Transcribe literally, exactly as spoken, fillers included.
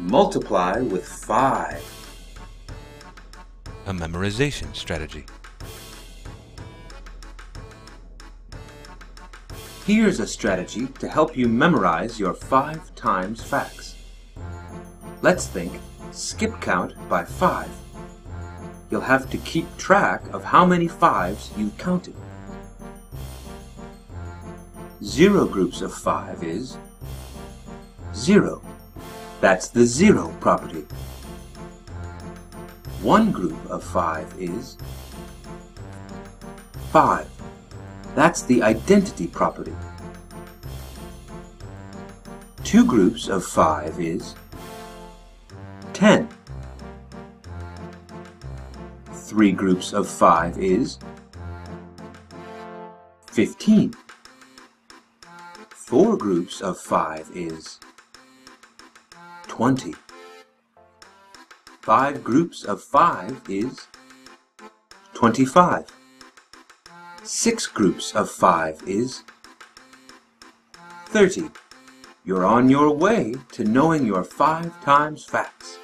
Multiply with five. A memorization strategy. Here's a strategy to help you memorize your five times facts. Let's think skip count by five. You'll have to keep track of how many fives you counted. Zero groups of five is zero. That's the zero property. One group of five is five. That's the identity property. Two groups of five is ten. Three groups of five is fifteen. Four groups of five is twenty. Five groups of five is twenty-five. Six groups of five is thirty. You're on your way to knowing your five times facts.